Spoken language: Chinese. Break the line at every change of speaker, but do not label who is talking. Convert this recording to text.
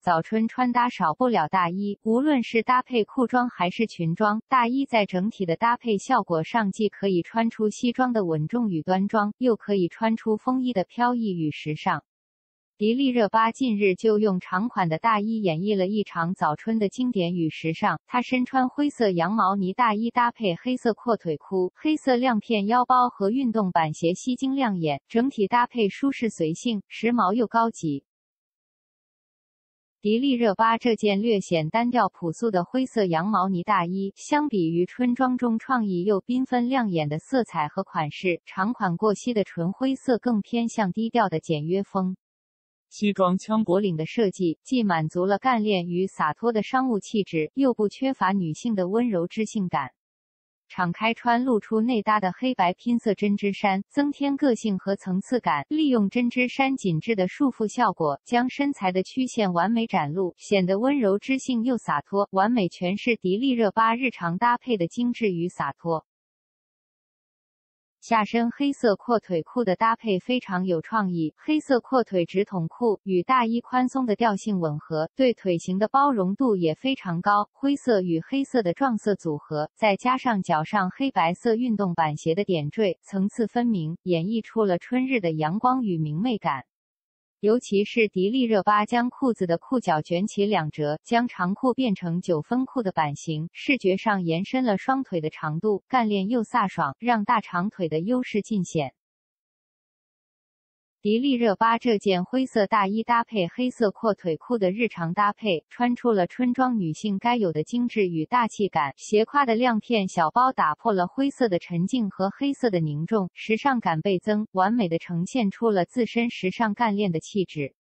早春穿搭少不了大衣，无论是搭配裤装还是裙装，大衣在整体的搭配效果上，既可以穿出西装的稳重与端庄，又可以穿出风衣的飘逸与时尚。迪丽热巴近日就用长款的大衣演绎了一场早春的经典与时尚。她身穿灰色羊毛呢大衣，搭配黑色阔腿裤、黑色亮片腰包和运动板鞋，吸睛亮眼，整体搭配舒适随性，时髦又高级。迪丽热巴这件略显单调朴素的灰色羊毛呢大衣，相比于春装中创意又缤纷亮眼的色彩和款式，长款过膝的纯灰色更偏向低调的简约风。西装枪脖领的设计，既满足了干练与洒脱的商务气质，又不缺乏女性的温柔知性感。敞开穿露出内搭的黑白拼色针织衫，增添个性和层次感。利用针织衫紧致的束缚效果，将身材的曲线完美展露，显得温柔知性又洒脱，完美诠释迪丽热巴日常搭配的精致与洒脱。下身黑色阔腿裤的搭配非常有创意，黑色阔腿直筒裤与大衣宽松的调性吻合，对腿型的包容度也非常高。灰色与黑色的撞色组合，再加上脚上黑白色运动板鞋的点缀，层次分明，演绎出了春日的阳光与明媚感。尤其是迪丽热巴将裤子的裤脚卷起2折，将长裤变成9分裤的版型，视觉上延伸了双腿的长度，干练又飒爽，让大长腿的优势尽显。迪丽热巴这件灰色大衣搭配黑色阔腿裤的日常搭配，穿出了春装女性该有的精致与大气感。斜挎的亮片小包打破了灰色的沉静和黑色的凝重，时尚感倍增，完美的呈现出了自身时尚干练的气质。